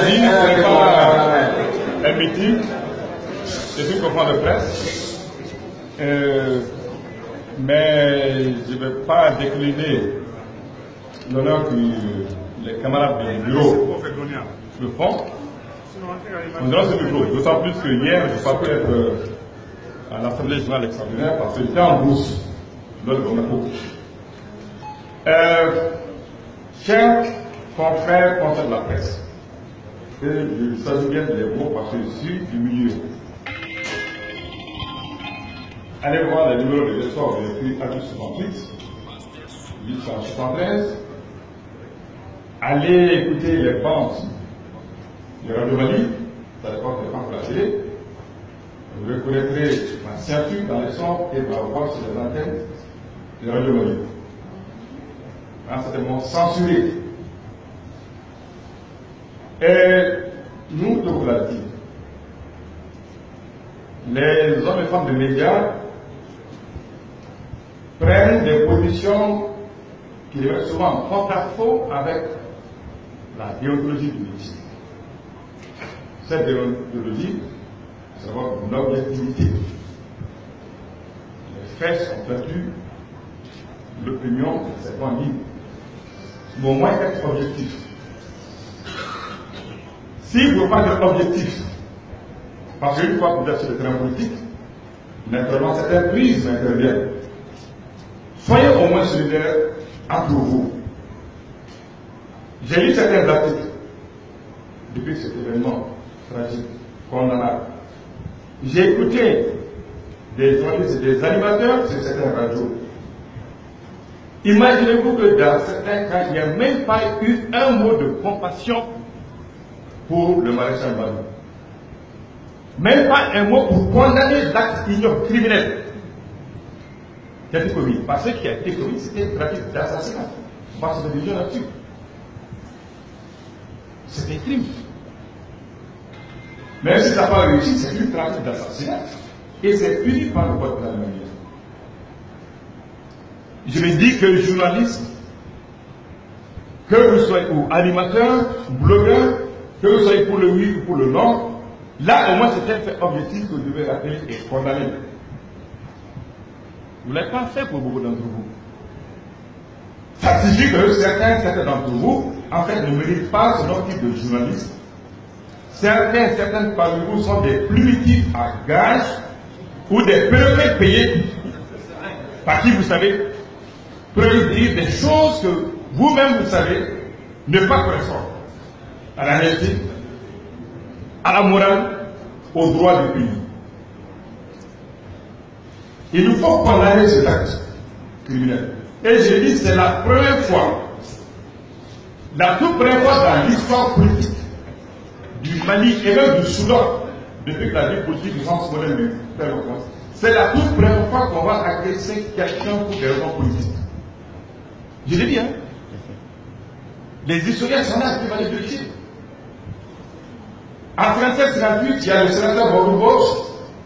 dit, ce n'est pas un meeting, c'est une conférence de presse. Mais je ne vais pas décliner l'honneur que les camarades du bureau me font. On dira ce micro, d'autant plus que hier, je n'ai pas pu être à l'Assemblée générale extraordinaire parce que j'étais en bourse lors de Monaco. Chers confrères de la presse, et je s'agit bien de les mots parce que je suis du milieu. Allez voir les numéros de l'histoire de l'écrit A268, 873. Allez écouter les bandes de Radio Mali, ça dépend des bandes de la télé. Vous reconnaîtrez ma ceinture dans les sons et ma voix sur les antennes de Radio Mali. Certainement censuré. Et nous, de vous l'avons dit, les hommes et femmes de médias prennent des positions qui sont souvent en porte-à-faux avec la déontologie du métier. Cette déontologie, c'est d'avoir une objectivité. Les faits sont battus, l'opinion, c'est pas libre. Mais au moins être objectif. Si vous n'avez pas d'objectif, parce qu'une fois que vous êtes sur le terrain politique, naturellement certaines prises interviennent. Soyez au moins solidaires entre vous. J'ai lu certains articles depuis cet événement tragique, condamnable. J'ai écouté des journalistes et des animateurs sur certaines radios. Imaginez-vous que dans certains cas, il n'y a même pas eu un mot de compassion pour le maréchal Badou. Même pas un mot pour condamner l'acte criminel qui a été commis. Parce que ce qui a été commis, c'était une pratique d'assassinat. On va se division là-dessus. C'est un crime. Même si ça n'a pas réussi, c'est une pratique d'assassinat. Et c'est puni par le code de la manière. Je me dis que le journaliste, que vous soyez ou animateur, ou blogueur, que vous soyez pour le oui ou pour le non, là au moins c'est un fait objectif que vous devez rappeler et condamner. Vous ne l'avez pas fait pour beaucoup d'entre vous. Ça signifie que certains d'entre vous, en fait, ne méritent pas ce nom type de journaliste. Certains parmi vous sont des plumitifs à gage ou des perroquets payés par qui vous savez dire des choses que vous-même vous savez ne pas correspondre à la réalité, à la morale, aux droits du pays. Il nous faut condamner cet acte criminel. Et je dis, c'est la première fois, la toute première fois dans l'histoire politique du Mali et même du Soudan, depuis que la vie politique du sens moderne du père en France, c'est la toute première fois qu'on va agresser quelqu'un pour des raisons politiques. Je l'ai dit, hein. Les historiens sont là qui vont les vérifier. En 1957-1958, il y a le sénateur Bobo Bosch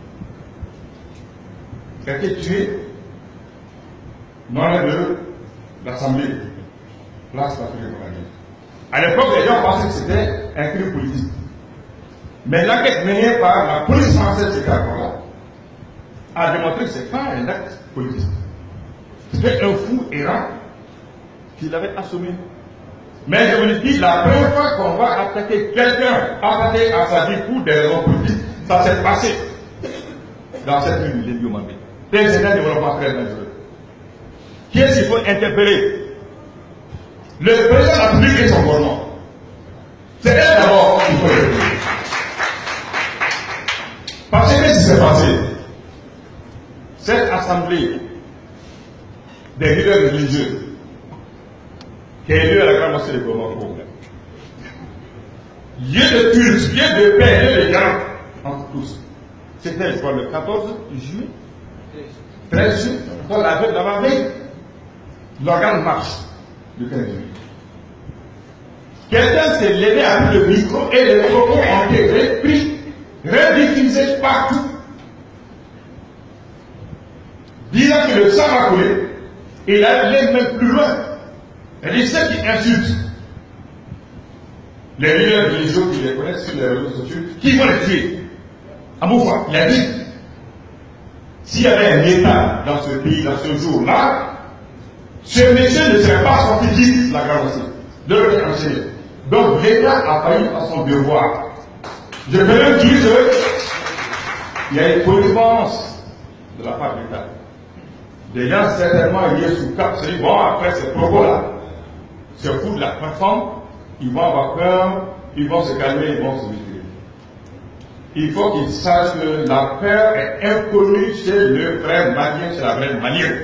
qui a été tué dans de l'Assemblée, place Patrick Mohamed. À l'époque, les gens pensaient que c'était un crime politique. Mais l'enquête menée par la police française de Capola a démontré que ce n'est pas un acte politique. C'était un fou errant qui l'avait assommé. Mais je vous le dis, la première fois qu'on va attaquer quelqu'un, attaquer à sa vie pour des raisons politiques, ça s'est passé dans cette rue de Diomandé. C'est un développement très dangereux. Qui est-ce qu'il faut interpeller? Le président de la République et son gouvernement. C'est elle d'abord qu'il faut interpeller. Parce que qu'est-ce qui s'est passé? Cette assemblée des leaders religieux qui a eu à la grande mosquée de Bamako, lieu de culte, lieu de paix, lieu de dialogue entre tous. C'était, je crois, le 14 juillet, 13 juillet, pour la veille d'avant-veille, l'organe marche le 15 juillet. Quelqu'un s'est levé avec le micro et les propos ont été repris, rediffusés partout, disant que le sang va couler, et il allait même plus loin. Elle dit ceux qui insultent les leaders religieux qui les connaissent sur les réseaux sociaux, qui vont les tuer. À mon fois, il a dit, s'il y avait un État dans ce pays, dans ce jour-là, ce monsieur ne serait pas sorti vite la garantie de l'autre enchaîné. Donc l'État a failli à son devoir. Je peux même dire qu'il y a une connivence de la part de l'État. Des gens certainement liés sous cap, se disent, bon, après ces propos-là, se foutent de la plateforme, ils vont avoir peur, ils vont se calmer, ils vont se retirer. Il faut qu'ils sachent que la peur est inconnue chez le frère malien, chez la vraie malienne.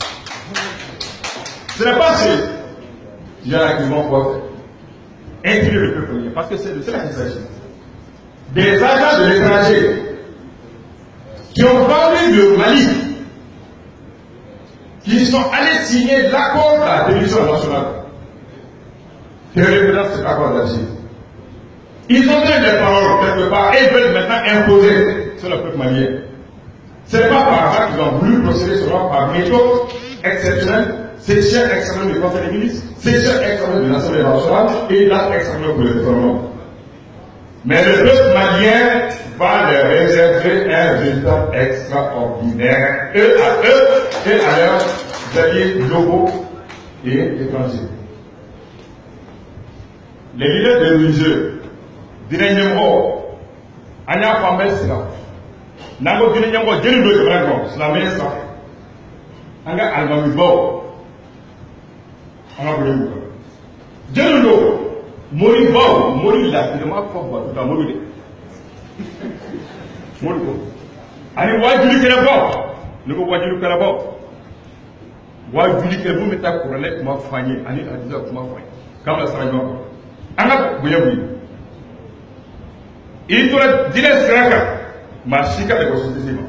Ce n'est pas ce qu'il y en a qui vont pouvoir intégrer le peuple malien, parce que c'est de cela qu'il s'agit. Des agents de l'étranger qui ont vendu le Mali, qui sont allés signer l'accord de la télévision nationale, qui représente cet accord d'Alger. Ils ont donné des paroles quelque part et veulent maintenant imposer sur le peuple malien. Ce n'est pas par hasard qu'ils ont voulu procéder seulement par méthode exceptionnelle, session exceptionnelle du Conseil des ministres, session exceptionnelle de l'Assemblée nationale et l'acte exceptionnel pour le référendum. Mais le peuple malien va leur réserver un résultat extraordinaire, eux et à leurs alliés globaux et étrangers. Les leaders de religieux, Dinenyango, Anya Famesra, Nango Dinenyango, Jenny Dragon, c'est la meilleure affaire. Anga Almamibo, Anga Boulemou. Jenny Mori Bao, Mori la, il m'a fait tout à Mori. Mori Bao. Allez, Wajuli Kerabo, nous Wajuli Kerabo. Wajuli Kerabo, mais ta couronne, m'a fagné, Allez, à 10 heures, m'a fagné. Quand la Sarajevo. Anga Boulemou. Il doit dire Sraka, ma chica de constitution.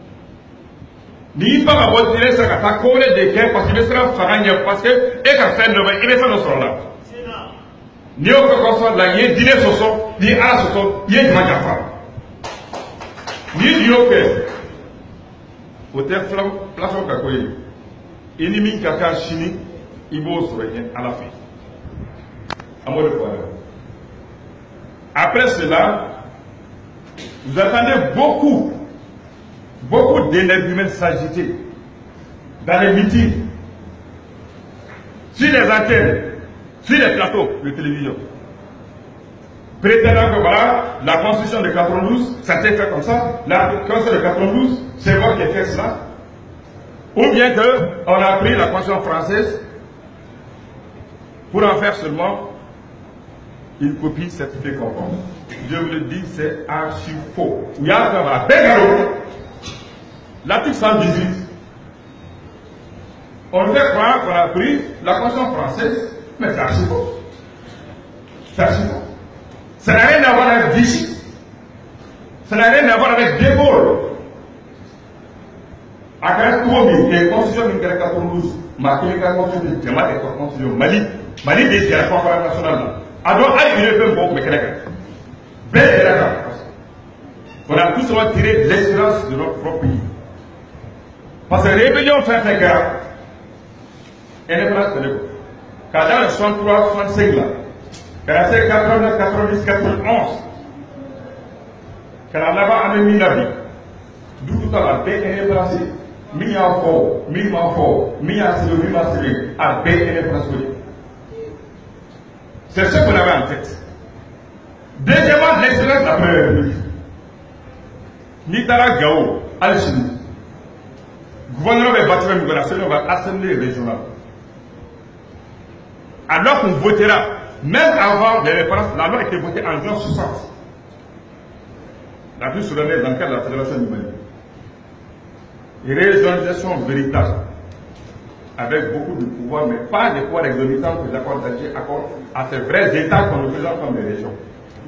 Ni pas avoir dire Sraka, ta collègue de guerre parce qu'il sera faragné, parce que, et qu'à faire de il est sans le sol là. Ni au cas où la yé, dîner soso, ni à soso, yé de ma ni du ok. Au terme, plafond kakoye. Ennemi kaka chini, il va se réunir à la fin. À moi de fois. Après cela, vous attendez beaucoup d'énergumènes s'agiter dans les meetings, sur les antennes, sur les plateaux de télévision. Prétendant que voilà, la constitution de 92, ça s'est fait comme ça, la constitution de 92, c'est moi qui ai fait cela. Ou bien qu'on a pris la constitution française pour en faire seulement une copie certifiée conforme. Je vous le dis, c'est archi faux. Il y a un Bégaro, l'article 118. On fait croire qu'on a pris la Constitution française, mais c'est archi faux. C'est archi faux. Ça n'a rien à voir avec Vichy. Ça n'a rien à voir avec De Gaulle. À 43 000, et Constitution de 92, ma Constitution de Djama et Constitution Mali, Mali dit la conférence nationale. Alors, il ne peut pas me connaître. On a tous tiré l'expérience de notre propre pays. Parce que la rébellion fait un grave. Elle n'est pas de l'époque. Quand dans le 63, 65 là, quand on a fait 89, 90, 91, quand on a là-bas en mis la vie, d'où tout à la paix est placée, mis en fort, mis en fort, mis en série, mis en série, à paix est placée. C'est ce qu'on avait en tête. Deuxièmement, l'excellence de la première République. Nitara Gao, Al-Chini. Gouvernement va bâtir une gouvernance, on va l'Assemblée régionale. Alors qu'on votera, même avant les références, la loi a été votée en juin 60. La plus solennelle dans le cadre de la Fédération du Mali. Régionalisation véritable. Avec beaucoup de pouvoir, mais pas des pouvoirs exorbitants que les accords d'Alger accordent à ces vrais États qu'on nous présente comme des régions.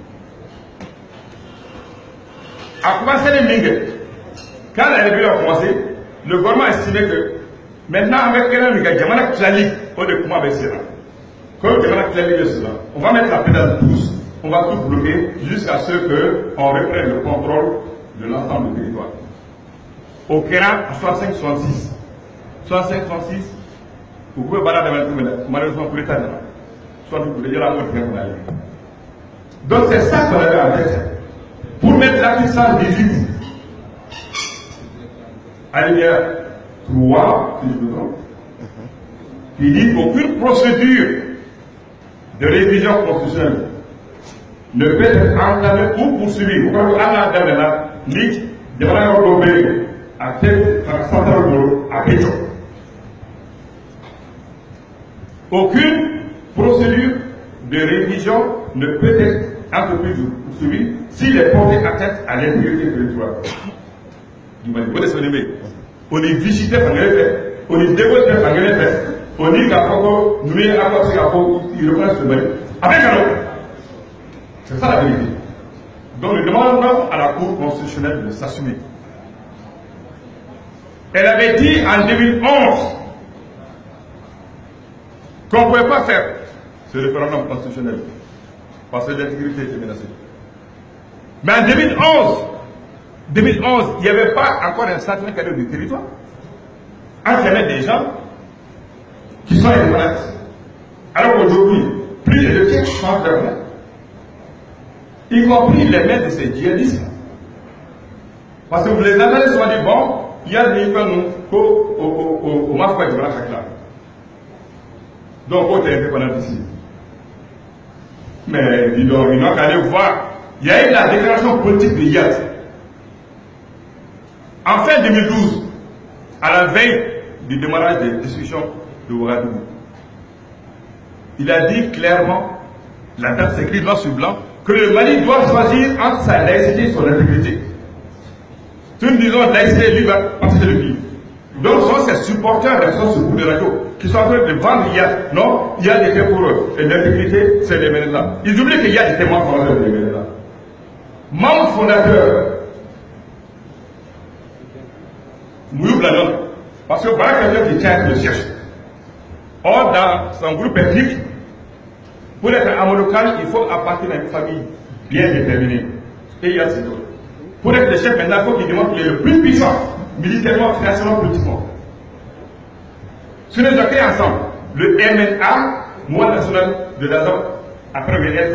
À commencer les Mingues, quand la rébellion a commencé, le gouvernement a estimé que maintenant, avec quelqu'un qui a Djamana Klali, on ne peut pas baisser là. Comme Djamana Klali est cela, on va mettre la pédale douce, on va tout bloquer jusqu'à ce qu'on reprenne le contrôle de l'ensemble du territoire. Au Kéra, à 65-66. 65-66, vous pouvez balader avec tout, malheureusement pour l'État. Soit vous pouvez dire la mort de Donc c'est ça qu'on avait en tête. Pour mettre l'article 118, alinéa 3, si je me trompe, qui dit qu'aucune procédure de révision constitutionnelle ne peut être entamée ou poursuivie. Vous pouvez entamée là, ni de manière globale, à tel à Pétion. Aucune procédure de révision ne peut être entreprise ou poursuivie s'il est porté atteinte à l'intégrité territoriale du Mali. Vous laissez on est visité par les faits, on est dévoté par les faits, on dit qu'à Foko, nous les apportons à Foko, ils reconnaissent le Mali. Avec un autre. C'est ça la vérité. Donc nous demandons à la Cour constitutionnelle de s'assumer. Elle avait dit en 2011 qu'on ne pouvait pas faire ce référendum constitutionnel parce que l'intégrité était menacée. Mais en 2011, il n'y avait pas encore un sentiment cadre du territoire. Il y avait des gens qui sont indépendantistes. Alors qu'aujourd'hui, plus de 2 tiers changent de main, y compris les mains de ces djihadistes. Parce que vous les entendez souvent dire, bon, il y a des gens au Mafoué de Blanchakla. Donc, on est indépendant ici. Mais dis donc, il n'a qu'à aller voir. Il y a eu la déclaration politique de Yad. En fin 2012, à la veille du démarrage des discussions de Ouagadougou, il a dit clairement, la date s'écrit noir sur blanc, que le Mali doit choisir entre sa laïcité et son intégrité. Si nous disons laïcité, lui va partir de lui. Donc, ce sont ces supporters de son secours de radio qui sont en train de vendre Yad. Non, il y a des faits pour eux. Et l'intégrité, c'est les Ménélas. Ils oublient qu'il y a des témoins fondateurs des Ménélas. Membre fondateur, Mouyoub Lanon, parce que voilà quelqu'un qui tient le siège. Or, dans son groupe ethnique, pour être amonocal, il faut appartenir à une famille bien déterminée. Et il y a ces autres. Pour être le chef, maintenant, il faut qu'il démontre qu'il est le plus puissant, militairement, financièrement, politiquement. Si nous accueillons ensemble, le MNA, Mouvement national de la zone, après le VDF.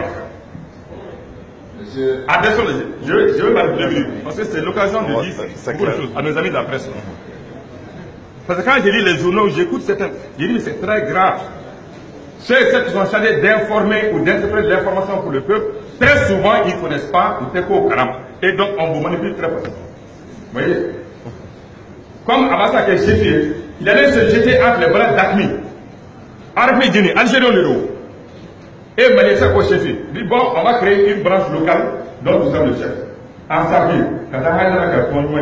Attention, je veux parler 2 minutes, parce que c'est l'occasion de dire beaucoup de choses à nos amis de la presse. Parce que quand je lis les journaux, j'écoute certains, je dis mais c'est très grave. Ceux qui sont chargés d'informer ou d'interpréter l'information pour le peuple, très souvent ils ne connaissent pas le Teko au Karam. Et donc on vous manipule très facilement. Vous voyez? Comme Abassa qui est chef, il allait se jeter entre les bras d'Akmi. Arabie Dini, Algérie Lero. Et Malaysia au chef. Il dit bon, on va créer une branche locale dont vous êtes le chef. En Sabine, quand on a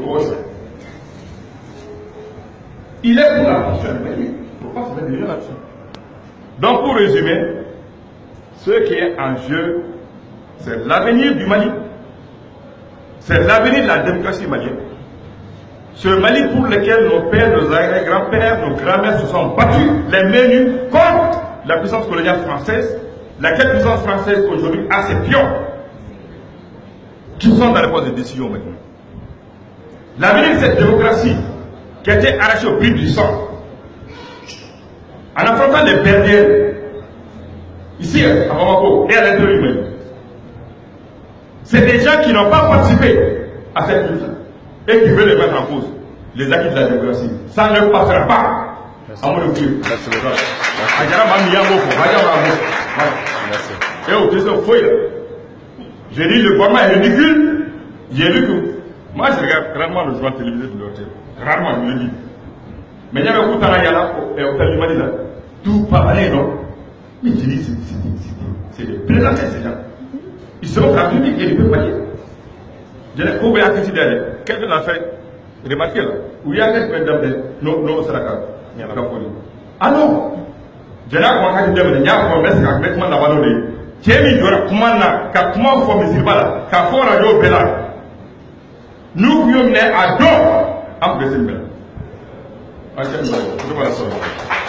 il est pour la fonction du pays. Il ne faut pas se mettre là-dessus. Donc, pour résumer, ce qui est en jeu, c'est l'avenir du Mali. C'est l'avenir de la démocratie malienne. Ce Mali pour lequel nos pères, nos grands-pères, nos grands-mères se sont battus, les mains nues, contre la puissance coloniale française, laquelle puissance française aujourd'hui a ses pions qui sont dans les postes de décision maintenant. L'avenir de cette démocratie qui a été arrachée au prix du sang, en affrontant les bergères, ici à Bamako et à l'intérieur du Mali. C'est des gens qui n'ont pas participé à cette lutte et qui veulent les mettre en cause, les acquis de la démocratie. Ça ne passera pas. À mon avis. Et au deuxième fois, j'ai dit le gouvernement est ridicule. J'ai lu que moi je regarde rarement le journal télévisé de l'hôtel. Rarement, je le dis. Mais il y avait beaucoup de hôtel du Mali là. Tout parler, non? Mais j'ai dit, c'est des présentés ces gens. Ils sont en public et ils ne peuvent pas dire. Je n'ai pas à critiquer d'aller. Quelqu'un l'a fait remarquer là. Où il y a quelqu'un d'abord, non, c'est la carte. Ah non! Je n'ai pas dit de dire, il y Kémi Dora Kumana, ka kuma fo misibala, ka fo radio bela. Nous qui sommes à dos, en président.